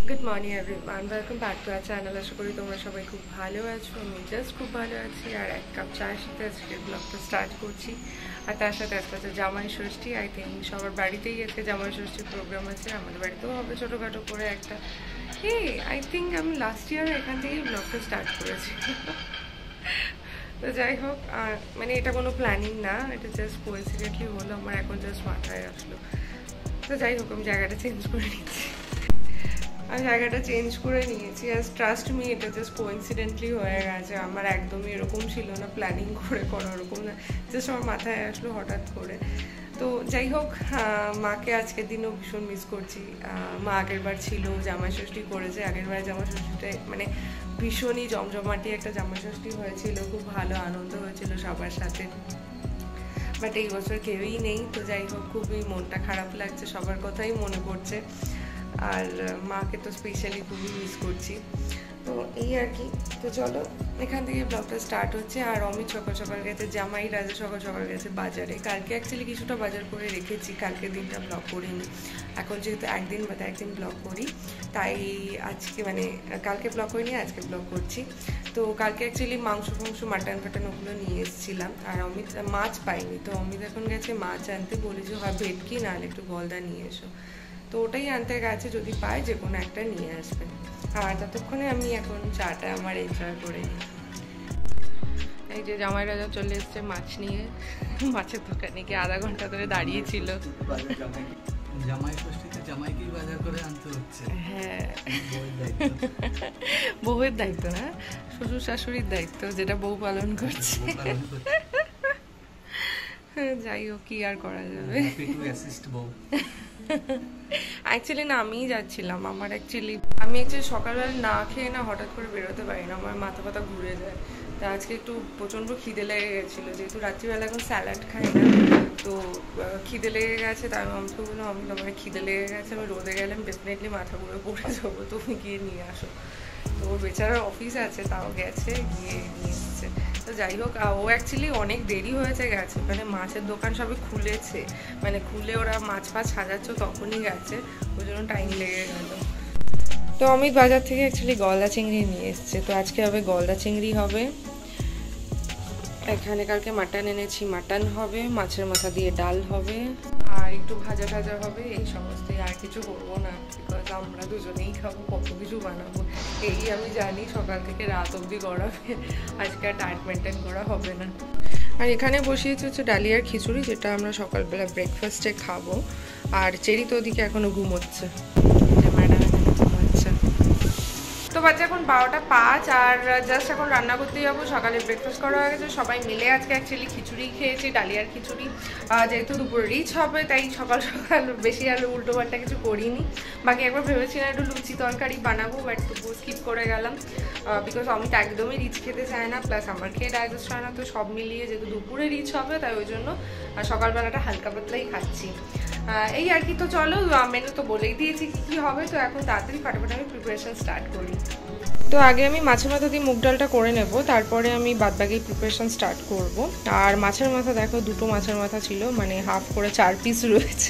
Good morning everyone, welcome back to our channel. আশা করি তোমরা সবাই খুব ভালো আছো। আমি জাস্ট খুব ভালো আছি আর এক কাপ চায়ের সাথে আজকে ব্লগটা স্টার্ট করছি। আর তার সাথে আজকে হচ্ছে জামাই ষষ্ঠী। আই থিঙ্ক সবার বাড়িতেই আজকে জামাই ষষ্ঠীর প্রোগ্রাম আছে, আমাদের বাড়িতেও হবে ছোটোখাটো করে একটা। আই থিঙ্ক আমি লাস্ট ইয়ার এখান থেকেই ব্লগটা স্টার্ট করেছি। তো যাই হোক, মানে এটা কোনো প্ল্যানিং না, এটা জাস্ট কোইন্সিডেন্টলি হলো, আমার এখন জাস্ট মাথায় আসলো। তো যাই হোক, আমি জায়গাটা চেঞ্জ করে নিচ্ছি। আমি জায়গাটা চেঞ্জ করে নিয়েছি। আর ট্রাস্ট মি, এটা জাস্ট কোইন্সিডেন্টলি হয়ে গেছে। আমার একদমই এরকম ছিল না, প্ল্যানিং করে করা ওরকম না, জাস্ট আমার মাথায় আসলো হঠাৎ করে। তো যাই হোক, মাকে আজকের দিনও ভীষণ মিস করছি। মা আগের বার ছিল, জামাই ষষ্ঠী করেছে। আগের বার জামাই ষষ্ঠীটা মানে ভীষণই জমজমাটি একটা জামাই ষষ্ঠী হয়েছিল, খুব ভালো আনন্দ হয়েছিল সবার সাথে। বাট এই বছর কেউই নেই। তো যাই হোক, খুবই মনটা খারাপ লাগছে, সবার কথাই মনে পড়ছে। আর মাকে তো স্পেশালি খুবই মিস করছি। তো এই আর কি। তো চলো, এখান থেকে ব্লগটা স্টার্ট হচ্ছে। আর অমিত সকাল সকাল গেছে, জামাই রাজা সকাল সকাল গেছে বাজারে। কালকে অ্যাকচুয়ালি কিছুটা বাজার করে রেখেছি, কালকে দিনটা ব্লগ করিনি। এখন যেহেতু একদিন বাদে একদিন ব্লগ করি, তাই আজকে মানে কালকে ব্লগ করিনি, আজকে ব্লগ করছি। তো কালকে অ্যাকচুয়ালি মাংস মাটন ফাটন ওগুলো নিয়ে এসেছিলাম। আর অমিত মাছ পাইনি, তো অমিত এখন গেছে মাছ আনতে। বলেছে হয় ভেটকি, নাহলে একটু গলদা নিয়ে এসো। তো ওটাই আনতে গেছে, যদি পায় যে কোনো একটা নিয়ে আসবে। আর ততক্ষণে আমি এখন চাটা আমার এনজয় করে নিই। এই যে জামাই রাজা চলে এসছে মাছ নিয়ে। মাছের দোকানে গিয়ে আধা ঘন্টা ধরে দাঁড়িয়েছিল। জামাই ষষ্ঠীতে জামাইকেই বাজার করে আনতে হচ্ছে। হ্যাঁ, বউয়ের দায়িত্ব না, শ্বশুর শাশুড়ির দায়িত্ব, যেটা বউ পালন করছে। যাই হোক, কি আর করা যাবে। অ্যাকচুয়ালি না, আমিই যাচ্ছিলাম। আমি অ্যাকচুয়ালি সকালবেলা না খেয়ে না হঠাৎ করে বেরোতে পারি না, আমার মাথা ব্যথা ঘুরে যায়। তা আজকে একটু প্রচণ্ড খিদে লেগে গেছিলো, যেহেতু রাত্রিবেলা এখন স্যালাড খাই না, তো খিদে লেগে গেছে। তাই আমি তো বললাম, আমি তোমার খিদে লেগে গেছে, আমি রোদে গেলাম, ডেফিনেটলি মাথা ঘুরে পড়ে যাবো, তুমি গিয়ে নিয়ে আসো। তো ওর বেচারার অফিস আছে, তাও গেছে, গিয়ে নিয়ে এসছে। তো যাই হোক, ও অ্যাকচুয়ালি অনেক দেরি হয়েছে গেছে, ওখানে মাছের দোকান সবে খুলেছে, মানে খুলে ওরা মাছ ফাছ সাজাচ্ছে, তখনই গেছে, ওই জন্য টাইম লেগে গেল। তো অমিত বাজার থেকে অ্যাকচুয়ালি গলদা চিংড়ি নিয়ে এসছে। তো আজকে হবে গলদা চিংড়ি হবে। এখানে কালকে মাটন এনেছি, মাটন হবে, মাছের মাথা দিয়ে ডাল হবে, আর একটু ভাজা টাজা হবে, এই সমস্তই। আর কিছু করবো না, বিকজ আমরা দুজনেই খাবো, কত কিছু বানাবো এই আমি জানি। সকাল থেকে রাত অবধি করাবে, আজকে আর ডায়েট মেনটেন করা হবে না। আর এখানে বসিয়েছি হচ্ছে ডালিয়ার খিচুড়ি, যেটা আমরা সকালবেলা ব্রেকফাস্টে খাবো। আর চেরি তো ওদিকে এখনো ঘুমোচ্ছে, ম্যাডাম এখানে ঘুমোচ্ছে। তো বাচ্চা এখন 12:05, আর জাস্ট এখন রান্না করতে যাবো। সকালে ব্রেকফাস্ট করা হয়ে গেছে, সবাই মিলে আজকে অ্যাকচুয়ালি খিচুড়ি খেয়েছি, ডালিয়ার খিচুড়ি। যেহেতু দুপুরে রিচ হবে, তাই সকাল সকাল বেশি আর উল্টো পাল্টা কিছু করিনি। বাকি একবার ভেবেছিলাম একটু লুচি তরকারি বানাবো, বাট তবুও স্কিপ করে গেলাম, বিকজ আমি তো একদমই রিচ খেতে চাই না, প্লাস আমার খেয়ে ডাইজেস্ট হয় না। তো সব মিলিয়ে যেহেতু দুপুরে রিচ হবে, তাই ওই জন্য সকালবেলাটা হালকা পাতলাই খাচ্ছি। এই আর কি। তো চলো, মেনু তো বলেই দিয়েছি কী হবে। তো এখন তাড়াতাড়ি ফাটাফাটি আমি প্রিপারেশন স্টার্ট করি। তো আগে আমি মাছের মাথা দিয়ে মুগ ডালটা করে নেব, তারপরে আমি বাদবাকি প্রিপারেশন স্টার্ট করব। আর মাছের মাথা দেখো, দুটো মাছের মাথা ছিল, মানে হাফ করে 4 পিস রয়েছে।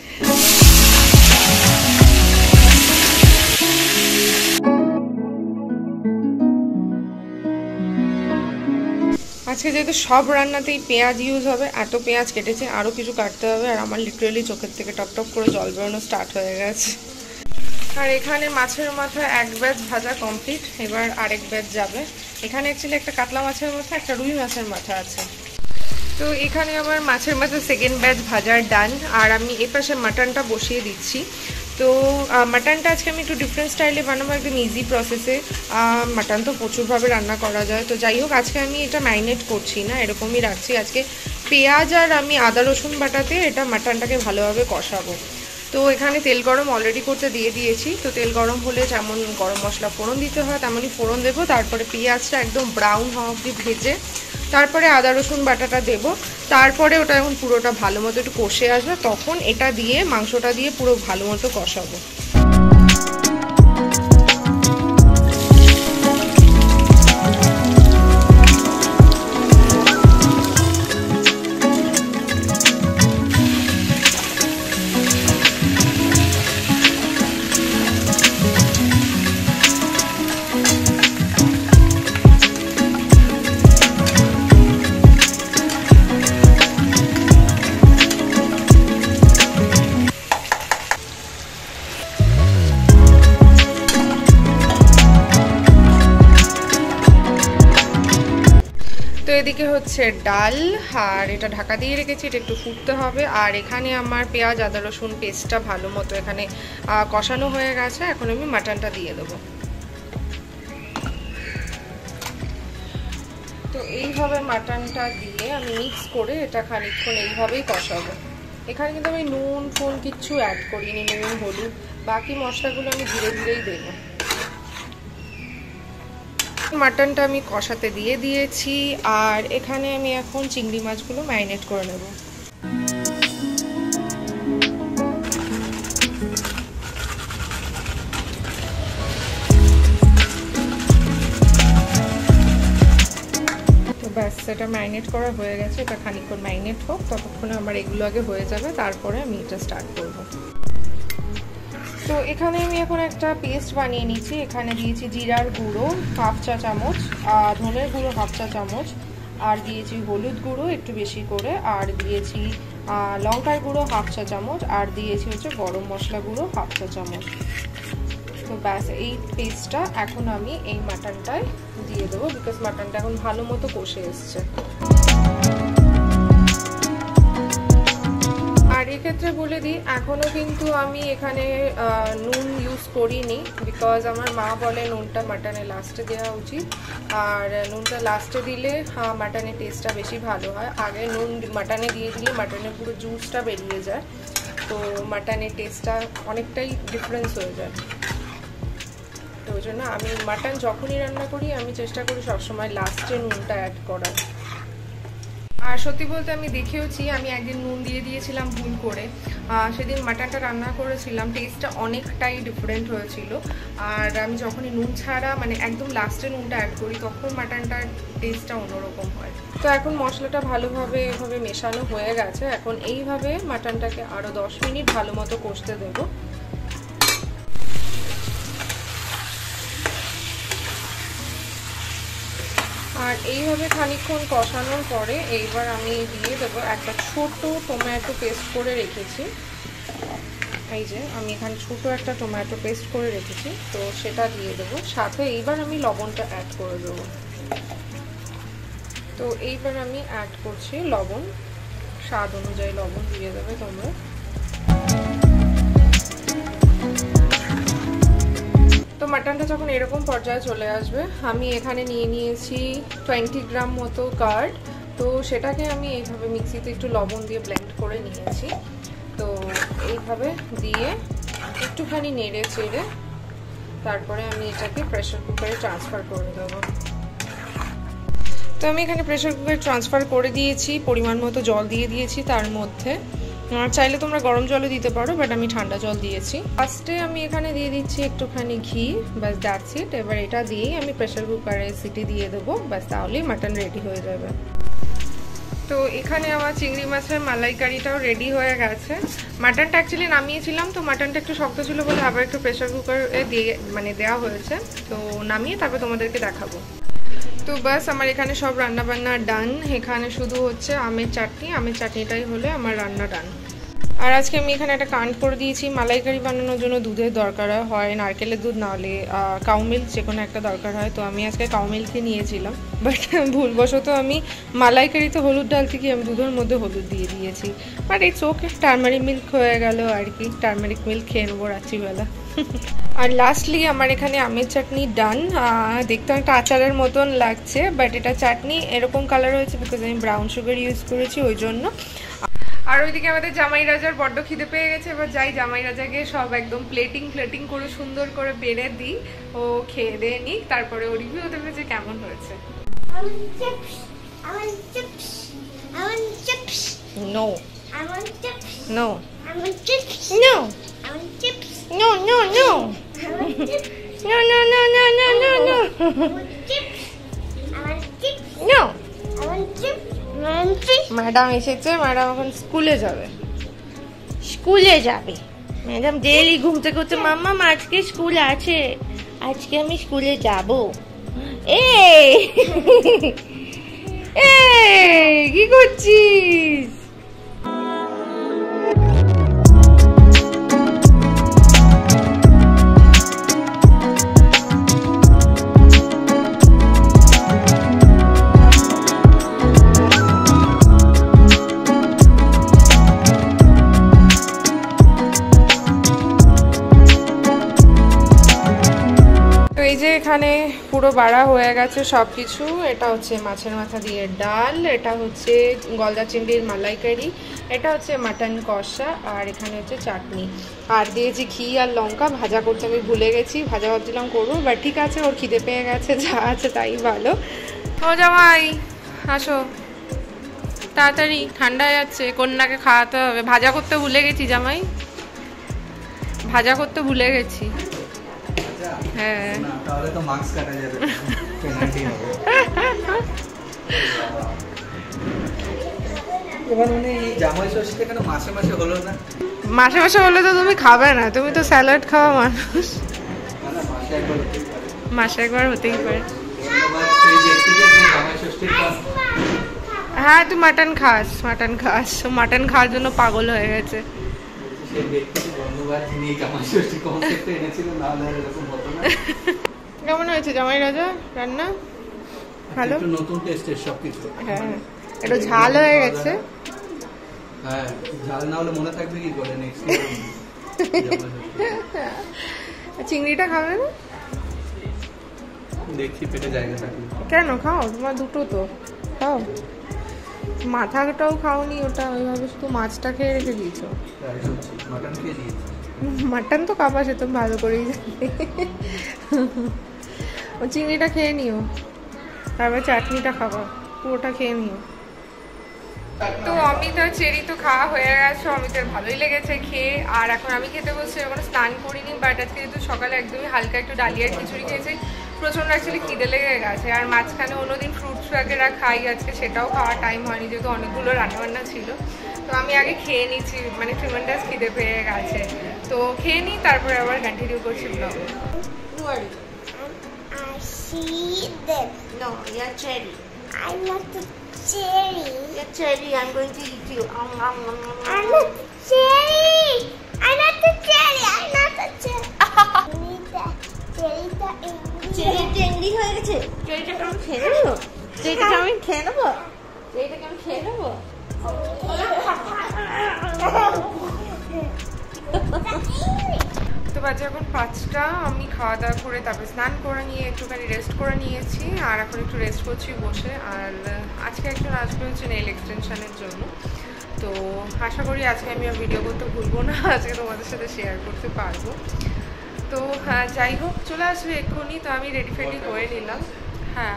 আজকে যেহেতু সব রান্নাতেই পেঁয়াজ ইউজ হবে, এত পেঁয়াজ কেটেছে, আরও কিছু কাটতে হবে। আর আমার লিটারেলি চোখের থেকে টপ টপ করে জল বেরোনো স্টার্ট হয়ে গেছে। আর এখানে মাছের মাথা এক ব্যাচ ভাজা কমপ্লিট, এবার আরেক ব্যাচ যাবে। এখানে অ্যাকচুয়ালি একটা কাতলা মাছের মাথা, একটা রুই মাছের মাথা আছে। তো এখানে আমার মাছের মাথা সেকেন্ড ব্যাচ ভাজার ডান। আর আমি এ পাশে মাটনটা বসিয়ে দিচ্ছি। তো মাটনটা আজকে আমি একটু ডিফারেন্ট স্টাইলে বানাবো, একদম ইজি প্রসেসে। মাটন তো প্রচুরভাবে রান্না করা যায়। তো যাই হোক, আজকে আমি এটা ম্যারিনেট করছি না, এরকমই রাখছি। আজকে পেঁয়াজ আর আমি আদা রসুন বাটাতে এটা মাটনটাকে ভালোভাবে কষাবো। তো এখানে তেল গরম অলরেডি করতে দিয়ে দিয়েছি। তো তেল গরম হলে যেমন গরম মশলা ফোড়ন দিতে হয়, তেমনই ফোড়ন দেবো। তারপরে পেঁয়াজটা একদম ব্রাউন হওয়া অবধি ভেজে তারপরে আদা রসুন বাটাটা দেবো। তারপরে ওটা যখন পুরোটা ভালো মতো একটু কষে আসবে, তখন এটা দিয়ে মাংসটা দিয়ে পুরো ভালো মতো কষাবো। এদিকে হচ্ছে ডাল, আর এটা ঢাকা দিয়ে রেখেছি, এটা একটু ফুটতে হবে। আর এখানে আমার পেঁয়াজ আদা রসুন পেস্টটা ভালো মতো এখানে কষানো হয়ে গেছে। এখন আমি মাটনটা দিয়ে দেবো। তো এইভাবে মাটনটা দিয়ে আমি মিক্স করে এটা খানিকক্ষণ এইভাবেই কষাবো। এখানে কিন্তু আমি নুন ফুন কিচ্ছু অ্যাড করিনি, নুন হলুদ বাকি মশলাগুলো আমি ধীরে ধীরেই দেবো। মাটনটা আমি কষাতে দিয়ে দিয়েছি, আর এখানে আমি এখন চিংড়ি মাছগুলো ম্যারিনেট করে নেব। তো ব্যাস, এটা ম্যারিনেট করা হয়ে গেছে। এটা খানিকক্ষণ ম্যারিনেট হোক, ততক্ষণে আমার এগুলো আগে হয়ে যাবে, তারপরে আমি এটা স্টার্ট করব। তো এখানে আমি এখন একটা পেস্ট বানিয়ে নিচ্ছি। এখানে দিয়েছি জিরার গুঁড়ো 1/2 চা চামচ, ধনের গুঁড়ো 1/2 চা চামচ, আর দিয়েছি হলুদ গুঁড়ো একটু বেশি করে, আর দিয়েছি লঙ্কার গুঁড়ো 1/2 চা চামচ, আর দিয়েছি হচ্ছে গরম মশলা গুঁড়ো 1/2 চা চামচ। তো ব্যাস, এই পেস্টটা এখন আমি এই মাটনটায় দিয়ে দেবো, বিকজ মাটনটা এখন ভালো মতো কষে এসছে। আর এক্ষেত্রে বলে দিই, এখনও কিন্তু আমি এখানে নুন ইউজ করিনি, বিকজ আমার মা বলে নুনটা মাটনে লাস্টে দেওয়া উচিত, আর নুনটা লাস্টে দিলে মাটনের টেস্টটা বেশি ভালো হয়। আগে নুন মাটনে দিয়ে দিলে মাটনের পুরো জুসটা বেরিয়ে যায়, তো মাটনের টেস্টটা অনেকটাই ডিফারেন্স হয়ে যায়। তো ওই জন্য আমি মাটন যখনই রান্না করি আমি চেষ্টা করি সবসময় লাস্টে নুনটা অ্যাড করার। আর সত্যি বলতে আমি দেখেওছি, আমি একদিন নুন দিয়ে দিয়েছিলাম ভুল করে, সেদিন মাটনটা রান্না করেছিলাম, টেস্টটা অনেকটাই ডিফারেন্ট হয়েছিল। আর আমি যখনই নুন ছাড়া মানে একদম লাস্টে নুনটা অ্যাড করি, তখন মাটনটার টেস্টটা অন্যরকম হয়। তো এখন মশলাটা ভালোভাবে এভাবে মেশানো হয়ে গেছে। এখন এইভাবে মাটনটাকে আরও 10 মিনিট ভালো মতো কষতে দেবো। আর এইভাবে খানিকক্ষণ কষানোর পরে এইবার আমি দিয়ে দেবো একটা ছোট টমেটো পেস্ট করে রেখেছি। এই যে আমি এখানে ছোট একটা টমেটো পেস্ট করে রেখেছি, তো সেটা দিয়ে দেবো। সাথে এইবার আমি লবণটা অ্যাড করে দেবো। তো এইবার আমি অ্যাড করছি লবণ, স্বাদ অনুযায়ী লবণ দিয়ে দেবে তোমরা। তো মাটনটা যখন এরকম পর্যায়ে চলে আসবে, আমি এখানে নিয়ে নিয়েছি 20 গ্রাম মতো কার্ড। তো সেটাকে আমি এইভাবে মিক্সিতে একটু লবণ দিয়ে ব্লেন্ড করে নিয়েছি। তো এইভাবে দিয়ে একটুখানি নেড়ে চেড়ে তারপরে আমি এটাকে প্রেসার কুকারে ট্রান্সফার করে দেবো। তো আমি এখানে প্রেসার কুকারে ট্রান্সফার করে দিয়েছি, পরিমাণ মতো জল দিয়ে দিয়েছি তার মধ্যে। চাইলে তোমরা গরম জলও দিতে পারো, বাট আমি ঠান্ডা জল দিয়েছি। ফার্স্টে আমি এখানে দিয়ে দিচ্ছি একটুখানি ঘি, ব্যাস দ্যাটস ইট। এবার এটা দিয়েই আমি প্রেসার কুকারে সিটি দিয়ে দেবো, ব্যাস তাহলেই মাটন রেডি হয়ে যাবে। তো এখানে আমার চিংড়ি মাছের মালাইকারিটাও রেডি হয়ে গেছে। মাটনটা অ্যাকচুয়ালি নামিয়েছিলাম, তো মাটনটা একটু শক্ত ছিল বলে আবার একটু প্রেসার কুকারে দিয়ে দেওয়া হয়েছে। তো নামিয়ে তারপর তোমাদেরকে দেখাবো। তো বাস, আমার এখানে সব রান্নাবান্না ডান। এখানে শুধু হচ্ছে আমের চাটনি, আমের চাটনিটাই হলে আমার রান্না ডান। আর আজকে আমি এখানে একটা কান্ড করে দিয়েছি। মালাইকারি বানানোর জন্য দুধের দরকার হয়, নারকেলের দুধ না হলে কাউ মিল্ক, যে কোনো একটা দরকার হয়। তো আমি আজকে কাউ মিল্কই নিয়েছিলাম, বাট ভুলবশত আমি মালাইকারিতে হলুদ ডালতে গিয়ে আমি দুধের মধ্যে হলুদ দিয়ে দিয়েছি। But it's okay, turmeric milk হয়ে গেল আর কি। টার্মারিক মিল্ক খেয়ে নেবো রাত্রিবেলা। আর লাস্টলি আমার এখানে আমের চাটনি ডান। দেখতে একটা আচারের মতন লাগছে, বাট এটা চাটনি এরকম কালার হয়েছে বিকজ আমি ব্রাউন সুগার ইউজ করেছি, ওই জন্য। আর ওইদিকে আমাদের জামাই রাজার বড্ড খিদে পেয়ে গেছে। এবার যাই জামাই রাজাকে সব একদম প্লেটিং করে সুন্দর করে বেড়ে দিই, ও খেয়ে দিয়ে নিক, তারপরে ও রিভিউ দেবে যে কেমন হয়েছে। No no no No, no, no. No, no, no, no, no, no, no. No. Madam এসেছে, ম্যাডাম এখন স্কুলে যাবে। ম্যাডাম ডেইলি ঘুম থেকে উঠে মাম্মা আজকে স্কুল আছে, আজকে আমি স্কুলে যাব। এই কি করছিস? এই যে এখানে পুরো বাড়া হয়ে গেছে সব কিছু। এটা হচ্ছে মাছের মাথা দিয়ে ডাল, এটা হচ্ছে গলদা চিংড়ির মালাইকারি, এটা হচ্ছে মাটন কষা, আর এখানে হচ্ছে চাটনি, আর দিয়েছি ঘি আর লঙ্কা। ভাজা করতে আমি ভুলে গেছি, ভাজা ভাবছিলাম করবো, বাট ঠিক আছে, ওর খিদে পেয়ে গেছে, যা আছে তাই ভালো। ও জামাই আসো তাড়াতাড়ি, ঠান্ডা হয়ে যাচ্ছে, কন্যাকে খাওয়াতে হবে। ভাজা করতে ভুলে গেছি জামাই, ভাজা করতে ভুলে গেছি। হ্যাঁ তাহলে তো মার্কস কাটা যাবে, পেনাল্টি হবে। এবার মানে এই জামাই ষষ্ঠীটা কেন মাসে মাসে হলো না? মাসে মাসে হলে তো তুমি খাবে না, তুমি তো স্যালাড খাওয়া মানুষ। না মাসে একবার হতেই পারে। মাসে একবার হতেই পারে। সেই ব্যক্তিকে জামাই ষষ্ঠীর পর হ্যাঁ তুই মাটন খাস, মাটন খাস, মাটন খাওয়ার জন্য পাগল হয়ে গেছে। সেই ব্যক্তিকে ধন্যবাদ যিনি জামাই ষষ্ঠী কনসেপ্টে এনেছিলেন, না হলে এরকম হতো না। কেমন হয়েছে জামাই রাজা রান্না? ভালো, একটু নতুন টেস্টের সবকিছু। হ্যাঁ একটু ঝাল হয়ে গেছে। হ্যাঁ ঝাল না হলে মনে থাকবে কি করে নেক্সট চিংড়িটা খাবে না? দেখছি পেটে জায়গা থাকবে। কেন খাও, তোমার দুটো তো খাও। মাথাটাও খাওনি, ওটা ওইভাবে শুধু মাছটা খেয়ে রেখে দিয়েছো। মাটন খেয়ে দিয়েছি। মাটন তো খাবা, সে তো ভালো করেই জানি। ও চিংড়িটা খেয়ে নিও, তারপর চাটনিটা খাবা, পুরোটা খেয়ে নিও। তো অমিত আর চেরি তো খাওয়া হয়ে গেছে, অমিতের ভালোই লেগেছে খেয়ে। আর এখন আমি খেতে বসছি, এখনো স্নান করিনি, বাট আজকে যেহেতু সকালে একদমই হালকা একটু ডালিয়ার খিচুড়ি খেয়েছি, প্রচণ্ড অ্যাকচুয়ালি খিদে লেগে গেছে। আর মাঝখানে অন্যদিন ফ্রুটস ওয়াগেরা খাই, আজকে সেটাও খাওয়ার টাইম হয়নি যেহেতু অনেকগুলো রান্নাবান্না ছিল। তো আমি আগে খেয়ে নিচ্ছি, মানে ট্রিমেন্ডাস খিদে পেয়ে গেছে, তো খেয়ে নিই, তারপরে আবার কন্টিনিউ করছি blog. No, you're cherry. I'm not the cherry. You're cherry. I'm going to eat you. I'm not the cherry. I'm not the cherry. I'm not the cherry. চেরিটা এংরি হয়ে গেছে। চেরিটাকে আমি খেয়ে নেবো, চেরিটাকে আমি খেয়ে নেবো, চেরিটাকে আমি খেয়ে নেবো। তো বাজে এখন 5টা, আমি খাওয়া দাওয়া করে তারপরে স্নান করে নিয়ে একটুখানি রেস্ট করে নিয়েছি, আর এখন একটু রেস্ট করছি বসে। আর আজকে একজন আসবে হচ্ছে নেল এক্সটেনশনের জন্য, তো আশা করি আজকে আমি আর ভিডিও করতে ভুলবো না, আজকে তোমাদের সাথে শেয়ার করতে পারবো। তো হ্যাঁ যাই হোক, চলে আসবে এক্ষুনি। তো আমি রেডি ফেডি হয়ে নিলাম, হ্যাঁ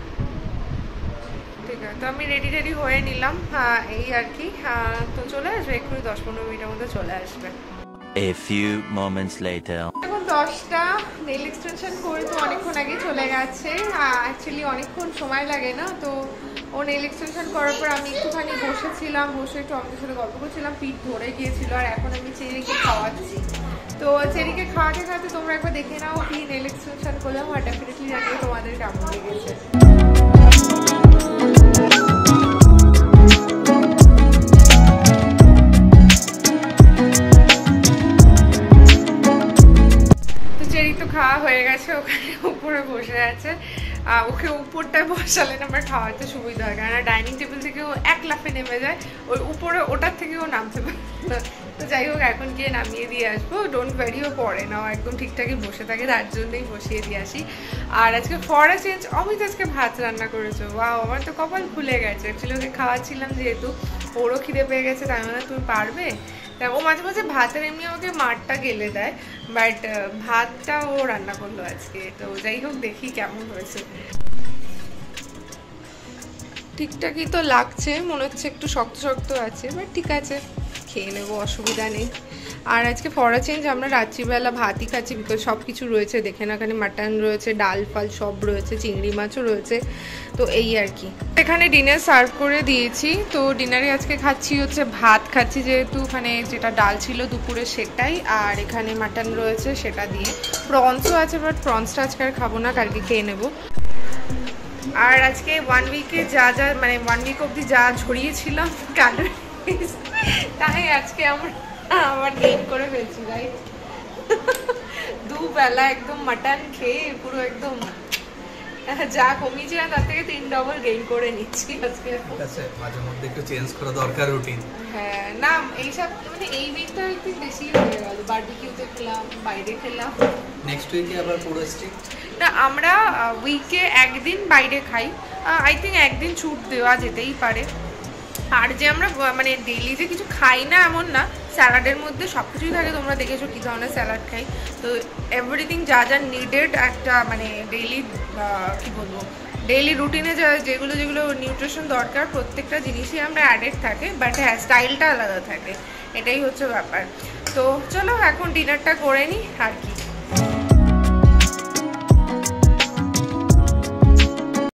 ঠিক আছে, তো আমি রেডি হয়ে নিলাম, হ্যাঁ এই আর কি। তো চলে আসবে এক্ষুনি, 10-15 মিনিটের মধ্যে চলে আসবে। A few moments later. এখন 10টা, নেল এক্সটেনশন করে তো অনেকক্ষণ আগে চলে গেছে। অ্যাকচুয়ালি অনেকক্ষণ সময় লাগে না, তো ও নেল এক্সটেনশন করার পর আমি একটুখানি বসেছিলাম, বসে একটু আমাদের সাথে গল্প করছিলাম, পিঠ ধরে গিয়েছিল। আর এখন আমি চেরিকে খাওয়াচ্ছি, তো চেরিকে খাওয়াতে খাওয়াতে তোমরা একবার দেখে নাও কি নেল এক্সটেনশন করলাম, আর ডেফিনেটলি জানিয়ে তোমাদের কেমন লেগেছে। খাওয়া হয়ে গেছে, ওখানে উপরে বসে আছে। ওকে উপরটায় বসালে না আমার খাওয়াতে সুবিধা হয়, কারণ ডাইনিং টেবিল থেকে ও এক লাফে নেমে যায়, ওই উপরে ওটার থেকে ও নামতে পারে। তো যাই হোক, এখন গিয়ে নামিয়ে দিয়ে আসবো। ডোন্ট ভ্যারিও পড়ে না, একদম ঠিকঠাকই বসে থাকে, তার জন্যই বসিয়ে দিয়ে আসি। আর আজকে ফর আ চেঞ্জ অমিত আজকে ভাত রান্না করেছো, ওয়াও, আমার তো কপাল খুলে গেছে। অ্যাকচুয়ালি ওকে খাওয়াচ্ছিলাম যেহেতু, ওরও খিদে পেয়ে গেছে, তাই মানে তুমি পারবে। তা ও মাঝে মাঝে ভাতের এমনি আমাকে মাঠটা গেলে দেয়, বাট ভাতটা ও রান্না করলো আজকে। তো যাই হোক, দেখি কেমন হয়েছে। ঠিকঠাকই তো লাগছে, মনে হচ্ছে একটু শক্ত শক্ত আছে, বাট ঠিক আছে, খেয়ে নেবো, অসুবিধা নেই। আর আজকে ফর আ চেঞ্জ আমরা রাত্রিবেলা ভাতই খাচ্ছি, বিকজ সব কিছু রয়েছে, দেখে না, এখানে মাটন রয়েছে, ডাল ফাল সব রয়েছে, চিংড়ি মাছও রয়েছে, তো এই আর কি। এখানে ডিনার সার্ভ করে দিয়েছি, তো ডিনারে আজকে খাচ্ছি হচ্ছে ভাত খাচ্ছি, যেহেতু ওখানে যেটা ডাল ছিল দুপুরে সেটাই, আর এখানে মাটন রয়েছে সেটা দিয়ে, প্রনসও আছে, বাট প্রনসটা আজকে আর খাবো না, কালকে খেয়ে নেবো। আর আজকে 1 উইকে যা যা, মানে 1 উইক অবধি যা ঝরিয়েছিলাম ক্যালোরিজ, তাই আজকে আমার গেইন করে ফেলছি, রাইট। দুবেলা একদম মাটন খেয়ে পুরো একদম যা কমিয়েছিলাম তার থেকে 3 ডবল গেইন করে নিচ্ছি আজকে। ঠিক আছে, মাঝে মধ্যে একটু চেঞ্জ করা দরকার রুটিন। হ্যাঁ না এইসব মানে এই উইকটা একটু বেশি হয়ে গেল, বারবিকিউতে খেলাম, বাইরে খেলাম। নেক্সট উইকে আবার পুরো স্ট্রিক্ট? না আমরা উইকে একদিন বাইরে খাই, আই থিঙ্ক একদিন ছুট দেওয়া যেতেই পারে। আর যে আমরা মানে ডেইলি যে কিছু খাই না এমন না, স্যালাডের মধ্যে সব কিছুই থাকে, তোমরা দেখেছো কী ধরনের স্যালাড খাই। তো এভরিথিং যা যা নিডেড একটা মানে ডেইলি কী বলবো ডেইলি রুটিনে যেগুলো যেগুলো নিউট্রিশন দরকার প্রত্যেকটা জিনিসই আমরা অ্যাডেড থাকে, বাট হ্যাঁ স্টাইলটা আলাদা থাকে, এটাই হচ্ছে ব্যাপার। তো চলো এখন ডিনারটা করে নিই আর কি।